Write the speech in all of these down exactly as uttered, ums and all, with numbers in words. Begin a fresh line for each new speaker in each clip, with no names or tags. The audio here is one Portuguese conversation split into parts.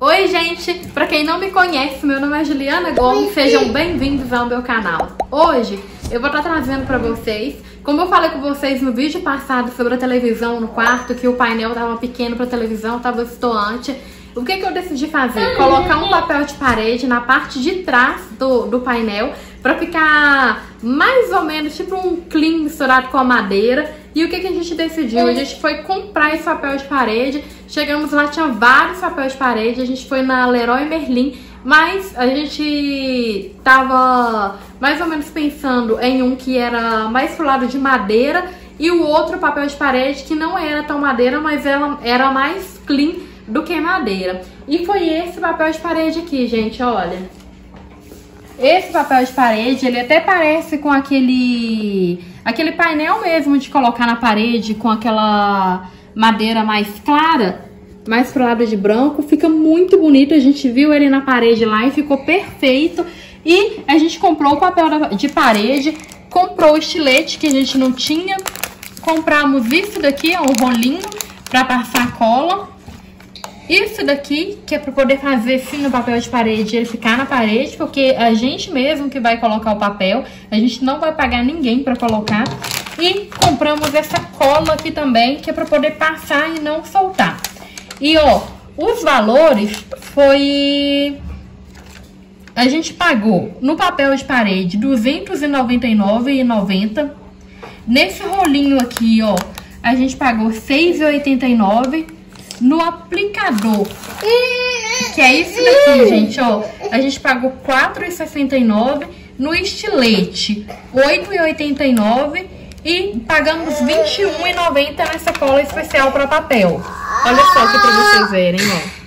Oi gente, pra quem não me conhece, meu nome é Juliana Gomes, sejam bem-vindos ao meu canal. Hoje eu vou estar trazendo pra vocês, como eu falei com vocês no vídeo passado sobre a televisão no quarto, que o painel tava pequeno pra televisão, tava estoante. O que que eu decidi fazer? Colocar um papel de parede na parte de trás do, do painel pra ficar mais ou menos tipo um clean misturado com a madeira. E o que que a gente decidiu? A gente foi comprar esse papel de parede. Chegamos lá, tinha vários papéis de parede. A gente foi na Leroy Merlin, mas a gente tava mais ou menos pensando em um que era mais pro lado de madeira e o outro papel de parede que não era tão madeira, mas era, era mais clean do que madeira. E foi esse papel de parede aqui, gente, olha. Esse papel de parede, ele até parece com aquele aquele painel mesmo de colocar na parede, com aquela madeira mais clara, mais pro lado de branco. Fica muito bonito, a gente viu ele na parede lá e ficou perfeito. E a gente comprou o papel de parede, comprou o estilete que a gente não tinha, compramos isso daqui, ó, um rolinho para passar cola. Isso daqui, que é para poder fazer sim no papel de parede, ele ficar na parede, porque a gente mesmo que vai colocar o papel, a gente não vai pagar ninguém para colocar. E compramos essa cola aqui também, que é para poder passar e não soltar. E ó, os valores foi... A gente pagou no papel de parede duzentos e noventa e nove reais e noventa centavos. Nesse rolinho aqui, ó, a gente pagou seis reais e oitenta e nove centavos. No aplicador, que é isso daqui, gente, ó, a gente pagou quatro reais e sessenta e nove centavos. No estilete, oito reais e oitenta e nove centavos. E pagamos vinte e um reais e noventa centavos nessa cola especial para papel. Olha só aqui para vocês verem,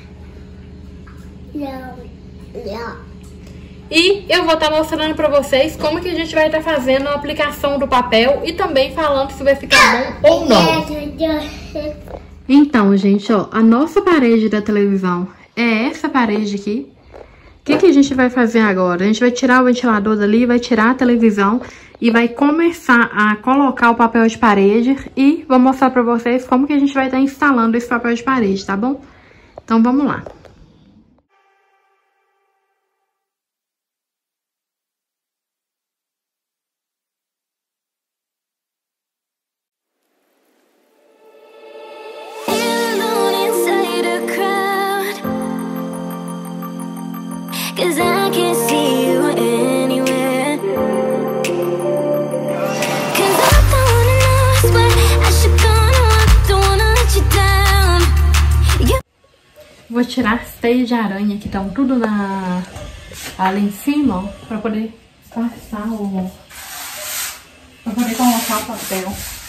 ó.
Não, não.
E eu vou estar mostrando para vocês como que a gente vai estar fazendo a aplicação do papel e também falando se vai ficar bom ou não. Então, gente, ó, a nossa parede da televisão é essa parede aqui. O que que a gente vai fazer agora? A gente vai tirar o ventilador dali, vai tirar a televisão e vai começar a colocar o papel de parede e vou mostrar pra vocês como que a gente vai estar instalando esse papel de parede, tá bom? Então, vamos lá.
Cause I can't see you anywhere. Cause I don't wanna know, I swear I should go, no, I don't wanna let you down. You...
Vou tirar as teias de aranha que estão tudo na... ali em cima, ó, pra poder passar o... pra poder colocar o papel.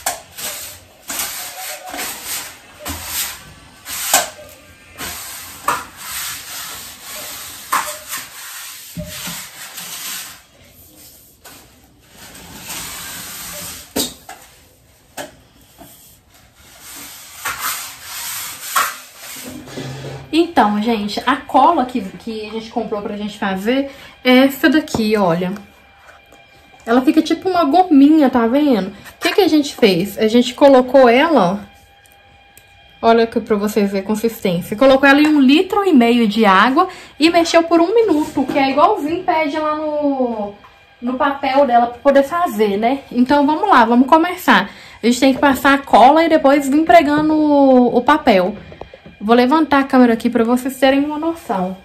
Então, gente, a cola que, que a gente comprou pra gente fazer é essa daqui, olha. Ela fica tipo uma gominha, tá vendo? O que que a gente fez? A gente colocou ela, ó, olha aqui pra vocês verem a consistência. Colocou ela em um litro e meio de água e mexeu por um minuto, que é igualzinho pede lá no, no papel dela pra poder fazer, né? Então, vamos lá, vamos começar. A gente tem que passar a cola e depois vir pregando o, o papel. Vou levantar a câmera aqui para vocês terem uma noção.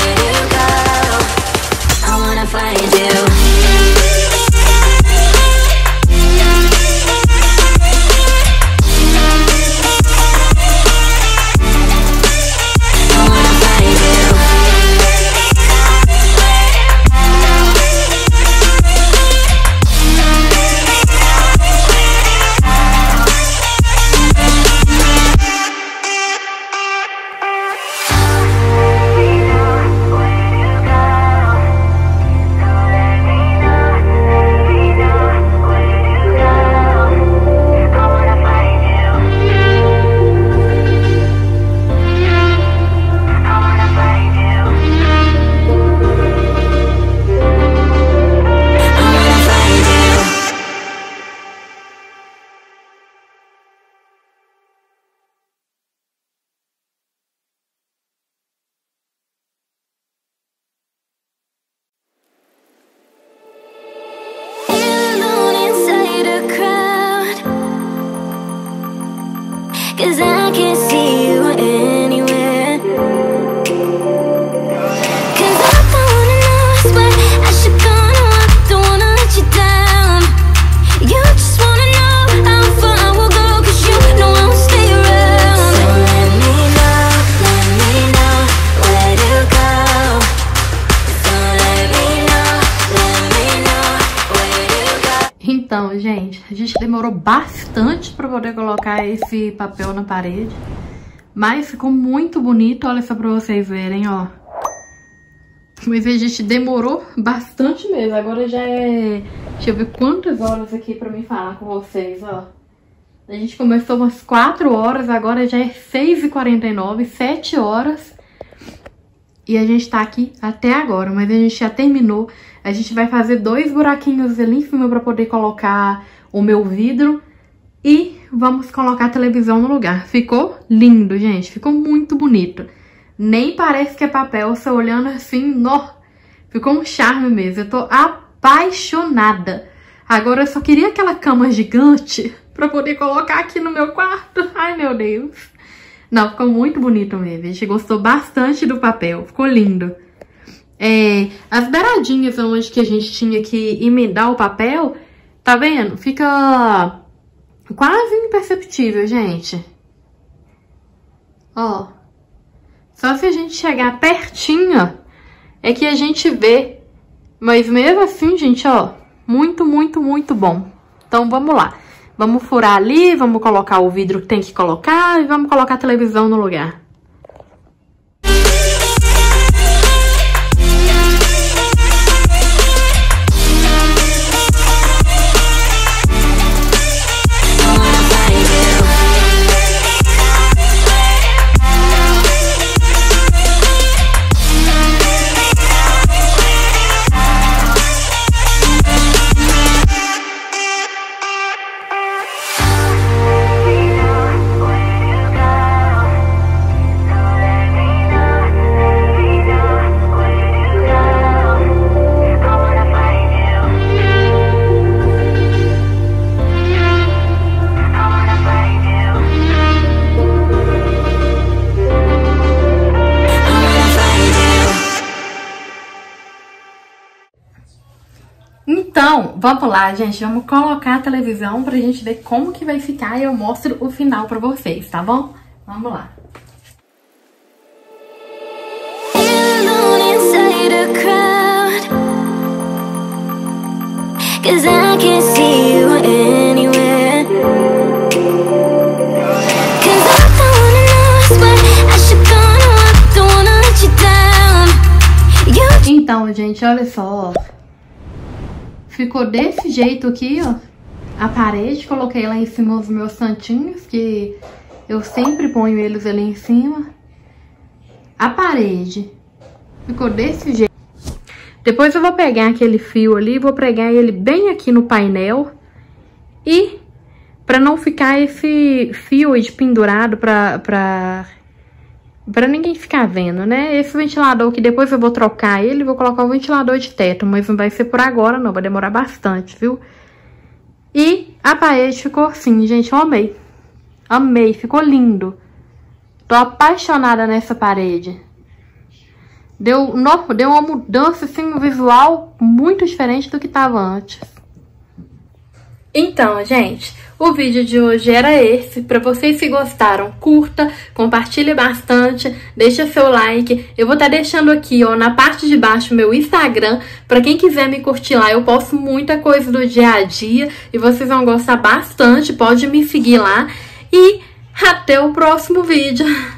Find you.
gente, a gente demorou bastante pra poder colocar esse papel na parede. Mas ficou muito bonito, olha só pra vocês verem, ó. Mas a gente demorou bastante mesmo. Agora já é... Deixa eu ver quantas horas aqui pra mim falar com vocês, ó. A gente começou umas quatro horas, agora já é seis e quarenta e nove, sete horas. E a gente tá aqui até agora, mas a gente já terminou. A gente vai fazer dois buraquinhos ali em cima pra poder colocar o meu vidro. E vamos colocar a televisão no lugar. Ficou lindo, gente. Ficou muito bonito. Nem parece que é papel. Você olhando assim, nó. Ficou um charme mesmo. Eu tô apaixonada. Agora eu só queria aquela cama gigante pra poder colocar aqui no meu quarto. Ai, meu Deus. Não, ficou muito bonito mesmo. A gente gostou bastante do papel. Ficou lindo. É, as beiradinhas onde que a gente tinha que emendar o papel, tá vendo? Fica quase imperceptível, gente. Ó. Só se a gente chegar pertinho é que a gente vê. Mas mesmo assim, gente, ó. Muito, muito, muito bom. Então, vamos lá. Vamos furar ali, vamos colocar o vidro que tem que colocar e vamos colocar a televisão no lugar. Então, vamos lá, gente. Vamos colocar a televisão pra gente ver como que vai ficar e eu mostro o final pra vocês, tá bom? Vamos lá. Então, gente, olha só, ó. Ficou desse jeito aqui, ó, a parede. Coloquei lá em cima os meus santinhos, que eu sempre ponho eles ali em cima. A parede ficou desse jeito. Depois eu vou pegar aquele fio ali, vou pregar ele bem aqui no painel. E pra não ficar esse fio aí de pendurado pra... pra... Pra ninguém ficar vendo, né? Esse ventilador que depois eu vou trocar ele, vou colocar o ventilador de teto, mas não vai ser por agora não, vai demorar bastante, viu? E a parede ficou assim, gente, eu amei. Amei, ficou lindo. Tô apaixonada nessa parede. Deu, no, deu uma mudança, assim, no visual muito diferente do que tava antes. Então, gente, o vídeo de hoje era esse. Pra vocês que gostaram, curta, compartilhe bastante, deixa seu like. Eu vou estar deixando aqui, ó, na parte de baixo meu Instagram. Pra quem quiser me curtir lá, eu posto muita coisa do dia a dia e vocês vão gostar bastante. Pode me seguir lá e até o próximo vídeo.